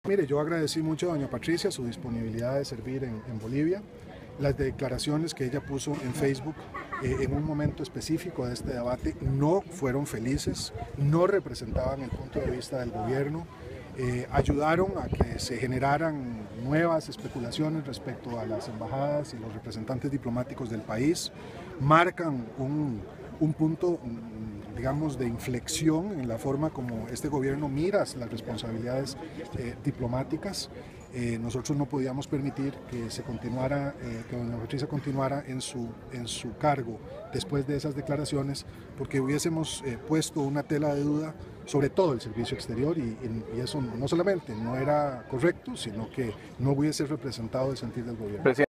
Mire, yo agradecí mucho a doña Patricia su disponibilidad de servir en Bolivia. Las declaraciones que ella puso en Facebook en un momento específico de este debate no fueron felices, no representaban el punto de vista del gobierno, ayudaron a que se generaran nuevas especulaciones respecto a las embajadas y los representantes diplomáticos del país, marcan un punto, digamos, de inflexión en la forma como este gobierno mira las responsabilidades diplomáticas. Nosotros no podíamos permitir que se continuara, que doña Patricia continuara en su cargo después de esas declaraciones, porque hubiésemos puesto una tela de duda sobre todo el servicio exterior y eso no solamente no era correcto, sino que no hubiese representado el sentir del gobierno.